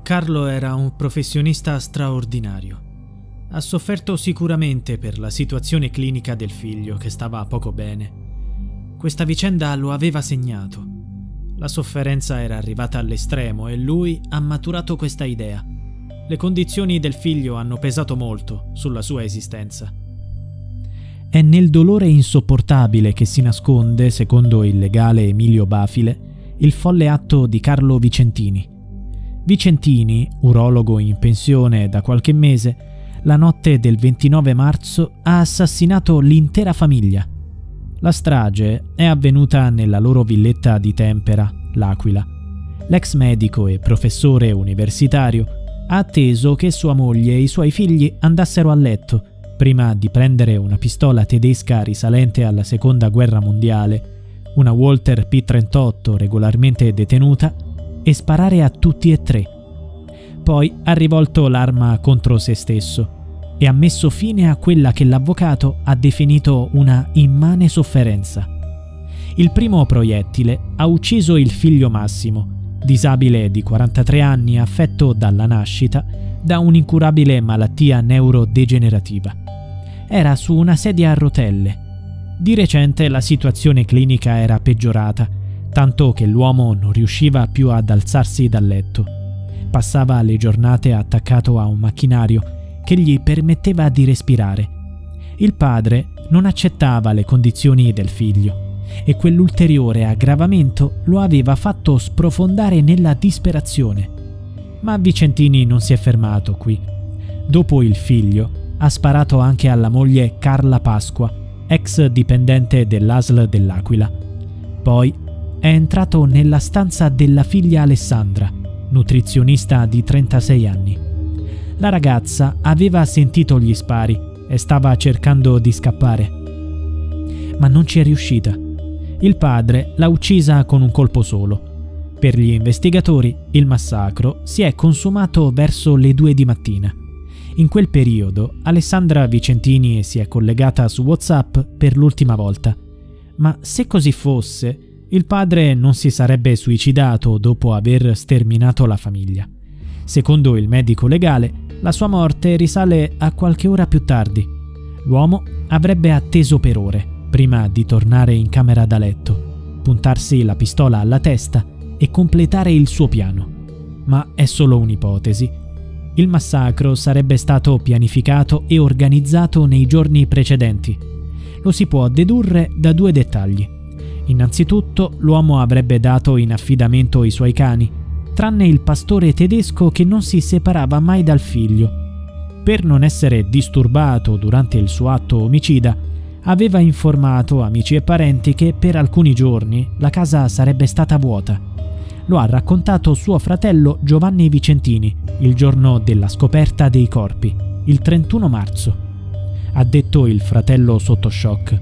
Carlo era un professionista straordinario. Ha sofferto sicuramente per la situazione clinica del figlio, che stava poco bene. Questa vicenda lo aveva segnato. La sofferenza era arrivata all'estremo e lui ha maturato questa idea. Le condizioni del figlio hanno pesato molto sulla sua esistenza. È nel dolore insopportabile che si nasconde, secondo il legale Emilio Bafile, il folle atto di Carlo Vicentini. Vicentini, urologo in pensione da qualche mese, la notte del 29 marzo ha assassinato l'intera famiglia. La strage è avvenuta nella loro villetta di Tempera, L'Aquila. L'ex medico e professore universitario ha atteso che sua moglie e i suoi figli andassero a letto prima di prendere una pistola tedesca risalente alla Seconda Guerra Mondiale, una Walther P38 regolarmente detenuta, e sparare a tutti e tre. Poi ha rivolto l'arma contro se stesso e ha messo fine a quella che l'avvocato ha definito una immane sofferenza. Il primo proiettile ha ucciso il figlio Massimo, disabile di 43 anni affetto dalla nascita da un'incurabile malattia neurodegenerativa. Era su una sedia a rotelle. Di recente la situazione clinica era peggiorata, tanto che l'uomo non riusciva più ad alzarsi dal letto. Passava le giornate attaccato a un macchinario che gli permetteva di respirare. Il padre non accettava le condizioni del figlio e quell'ulteriore aggravamento lo aveva fatto sprofondare nella disperazione. Ma Vicentini non si è fermato qui. Dopo il figlio ha sparato anche alla moglie Carla Pasqua, ex dipendente dell'ASL dell'Aquila. Poi è entrato nella stanza della figlia Alessandra, nutrizionista di 36 anni. La ragazza aveva sentito gli spari e stava cercando di scappare, ma non ci è riuscita. Il padre l'ha uccisa con un colpo solo. Per gli investigatori il massacro si è consumato verso le 2 di mattina. In quel periodo Alessandra Vicentini si è collegata su WhatsApp per l'ultima volta. Ma se così fosse, il padre non si sarebbe suicidato dopo aver sterminato la famiglia. Secondo il medico legale, la sua morte risale a qualche ora più tardi. L'uomo avrebbe atteso per ore prima di tornare in camera da letto, puntarsi la pistola alla testa e completare il suo piano. Ma è solo un'ipotesi. Il massacro sarebbe stato pianificato e organizzato nei giorni precedenti. Lo si può dedurre da 2 dettagli. Innanzitutto, l'uomo avrebbe dato in affidamento i suoi cani, tranne il pastore tedesco che non si separava mai dal figlio. Per non essere disturbato durante il suo atto omicida, aveva informato amici e parenti che per alcuni giorni la casa sarebbe stata vuota. Lo ha raccontato suo fratello Giovanni Vicentini il giorno della scoperta dei corpi, il 31 marzo. Ha detto il fratello sotto shock.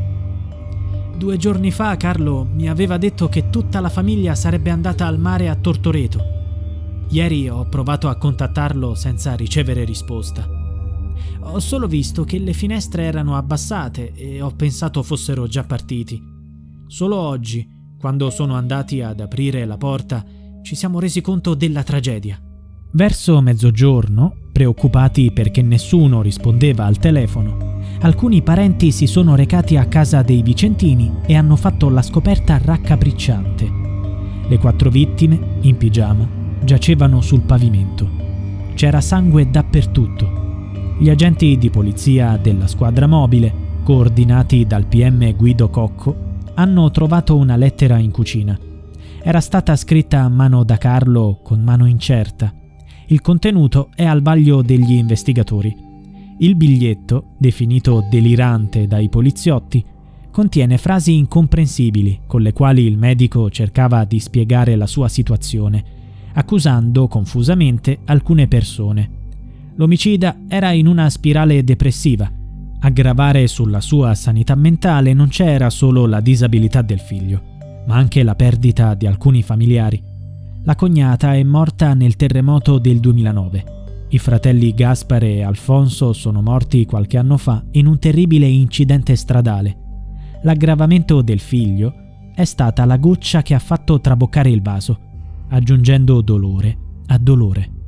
2 giorni fa Carlo mi aveva detto che tutta la famiglia sarebbe andata al mare a Tortoreto. Ieri ho provato a contattarlo senza ricevere risposta. Ho solo visto che le finestre erano abbassate e ho pensato fossero già partiti. Solo oggi, quando sono andati ad aprire la porta, ci siamo resi conto della tragedia. Verso mezzogiorno, preoccupati perché nessuno rispondeva al telefono, alcuni parenti si sono recati a casa dei Vicentini e hanno fatto la scoperta raccapricciante. Le 4 vittime, in pigiama, giacevano sul pavimento. C'era sangue dappertutto. Gli agenti di polizia della squadra mobile, coordinati dal PM Guido Cocco, hanno trovato una lettera in cucina. Era stata scritta a mano da Carlo con mano incerta. Il contenuto è al vaglio degli investigatori. Il biglietto, definito delirante dai poliziotti, contiene frasi incomprensibili con le quali il medico cercava di spiegare la sua situazione, accusando confusamente alcune persone. L'omicida era in una spirale depressiva. A gravare sulla sua sanità mentale non c'era solo la disabilità del figlio, ma anche la perdita di alcuni familiari. La cognata è morta nel terremoto del 2009. I fratelli Gaspare e Alfonso sono morti qualche anno fa in un terribile incidente stradale. L'aggravamento del figlio è stata la goccia che ha fatto traboccare il vaso, aggiungendo dolore a dolore.